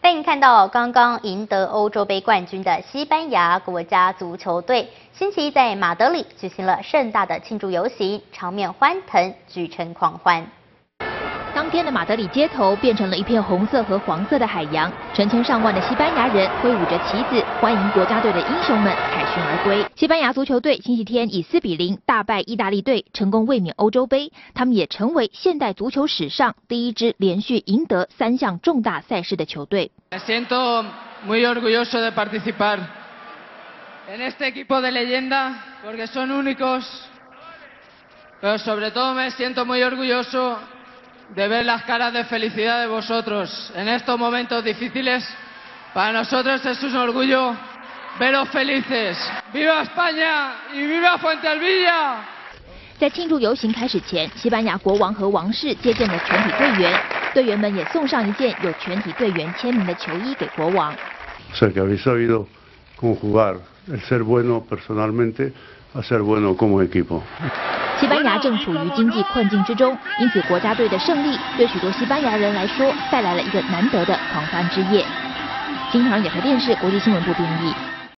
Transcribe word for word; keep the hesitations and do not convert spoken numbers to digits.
带您看到刚刚赢得欧洲杯冠军的西班牙国家足球队，星期一在马德里举行了盛大的庆祝游行，场面欢腾，举城狂欢。 当天的马德里街头变成了一片红色和黄色的海洋，成千上万的西班牙人挥舞着旗子，欢迎国家队的英雄们凯旋而归。西班牙足球队星期天以四比零大败意大利队，成功卫冕欧洲杯。他们也成为现代足球史上第一支连续赢得三项重大赛事的球队。 Me siento muy orgulloso de participar en este equipo de leyenda porque son únicos, pero sobre todo me siento muy orgulloso. De ver las caras de felicidad de vosotros en estos momentos difíciles. Para nosotros es un orgullo veros felices. ¡Viva España y viva Fuentealbilla! 在庆祝游行开始前，西班牙国王和王室接见了全体队员，队员们也送上一件有全体队员签名的球衣给国王。 Sé que habéis sabido conjugar el ser bueno personalmente a ser bueno como equipo. 西班牙正处于经济困境之中，因此国家队的胜利对许多西班牙人来说带来了一个难得的狂欢之夜。金唐亚太电视国际新闻部编译。